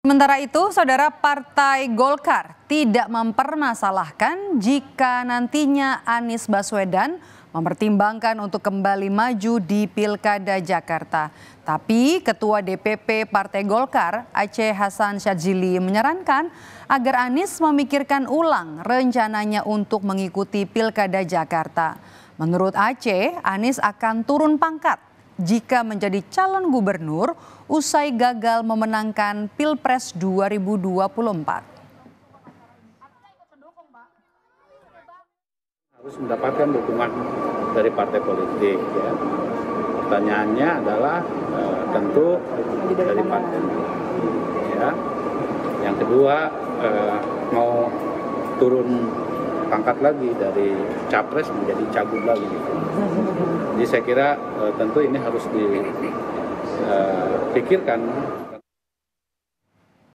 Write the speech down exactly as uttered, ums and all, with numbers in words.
Sementara itu, saudara, Partai Golkar tidak mempermasalahkan jika nantinya Anies Baswedan mempertimbangkan untuk kembali maju di Pilkada Jakarta. Tapi Ketua D P P Partai Golkar, Aceh Hasan Syadzili, menyarankan agar Anies memikirkan ulang rencananya untuk mengikuti Pilkada Jakarta. Menurut Aceh, Anies akan turun pangkat jika menjadi calon gubernur usai gagal memenangkan Pilpres dua ribu dua puluh empat. Harus mendapatkan dukungan dari partai politik. Ya. Pertanyaannya adalah eh, tentu dari partai. Ya. Yang kedua eh, mau turun pangkat lagi dari capres menjadi cagup lagi. Jadi saya kira eh, tentu ini harus dipikirkan.